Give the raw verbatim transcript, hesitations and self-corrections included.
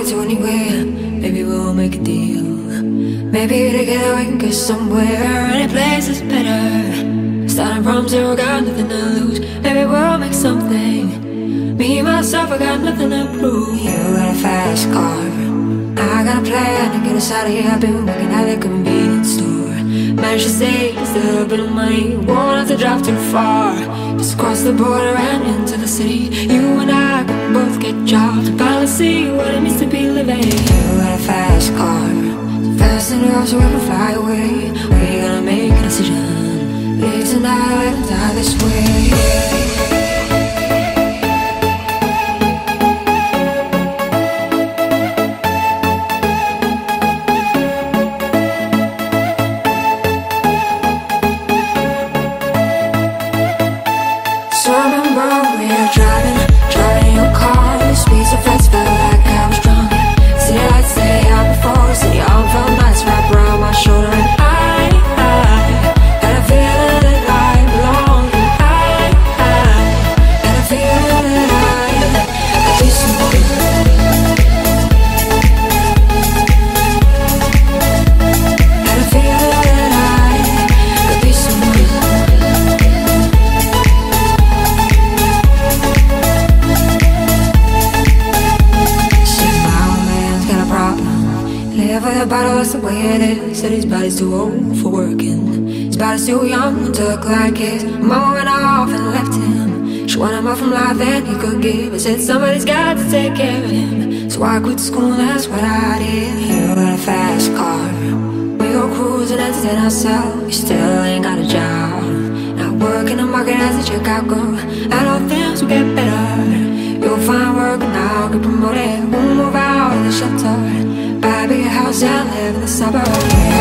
to anywhere. Maybe we'll make a deal. Maybe together we can get somewhere. Any place is better. Starting from zero, got nothing to lose. Maybe we'll make something. Me, myself, I got nothing to prove. You got a fast car, I got a plan to get us out of here. I've been working at the convenience store. Managed to save just a little bit of money. Won't have to drive too far. Just cross the border and into the city. You and I can both get jobs and finally see what it means to be living. You got a fast car, so fast enough so we can fly away. We gotta make a decision. Live tonight or die this way. So I remember we were driving, driving in your car. The speed so fast, felt like I was drunk. City lights stay out before, city on felt nice wrapped around my shoulder. And I, I had a feeling that I belonged. I, I had a feeling that I could be someone. Had a feeling that I could be someone. Live with a bottle, that's the way it is. Said his body's too old for working. His body's too young to look like his. Mama went off and left him. She wanted more from life than he could give. I said somebody's got to take care of him. So I quit school and that's what I did. You got a fast car, we go cruising and entertain ourselves. You still ain't got a job, not working the market as a checkout girl. I know things will get better. You'll find work and I'll get promoted. We'll move out of the shelter, buy a bigger house and live in the suburbs.